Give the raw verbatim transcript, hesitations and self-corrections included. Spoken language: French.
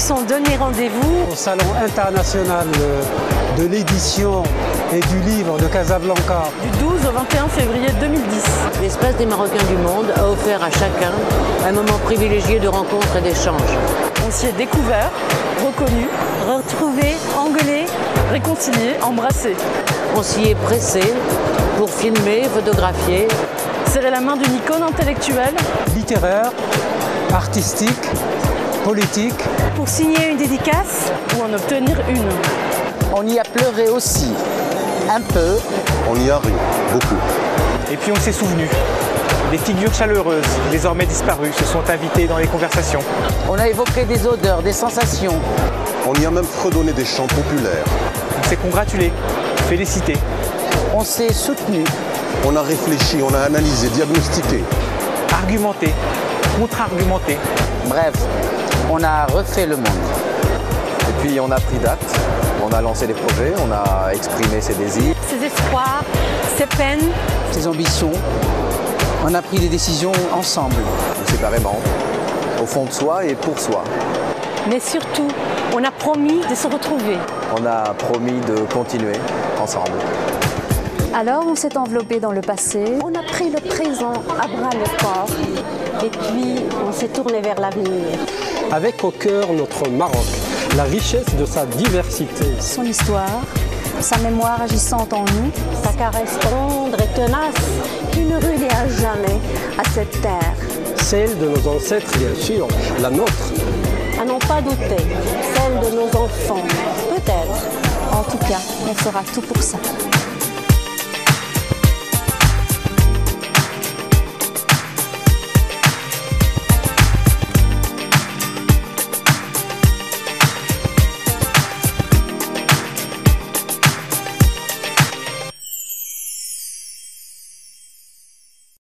sont donné rendez-vous au Salon international de l'édition et du livre de Casablanca. Du douze au vingt et un février deux mille dix. L'Espace des Marocains du Monde a offert à chacun un moment privilégié de rencontre et d'échange. On s'y est découvert, reconnu, retrouvé, engueulé, réconcilié, embrassé. On s'y est pressé pour filmer, photographier. Serrer la main d'une icône intellectuelle, littéraire, artistique, politique. Pour signer une dédicace ou en obtenir une. On y a pleuré aussi, un peu. On y a ri, beaucoup. Et puis on s'est souvenu. Des figures chaleureuses, désormais disparues, se sont invitées dans les conversations. On a évoqué des odeurs, des sensations. On y a même fredonné des chants populaires. On s'est congratulé, félicité. On s'est soutenu. On a réfléchi, on a analysé, diagnostiqué. Argumenté, contre-argumenté. Bref, on a refait le monde. Et puis on a pris date, on a lancé des projets, on a exprimé ses désirs. ses espoirs, ses peines, ses ambitions. On a pris des décisions ensemble. Séparément, au fond de soi et pour soi. Mais surtout, on a promis de se retrouver. On a promis de continuer ensemble. Alors on s'est enveloppé dans le passé. On a pris le présent à bras le corps et puis on s'est tourné vers l'avenir. Avec au cœur notre Maroc, la richesse de sa diversité. Son histoire, sa mémoire agissante en nous. Sa caresse tendre et tenace qui ne relie à jamais à cette terre. Celle de nos ancêtres, bien sûr, la nôtre. À n'en pas douter, celle de nos enfants, peut-être. En tout cas, on fera tout pour ça.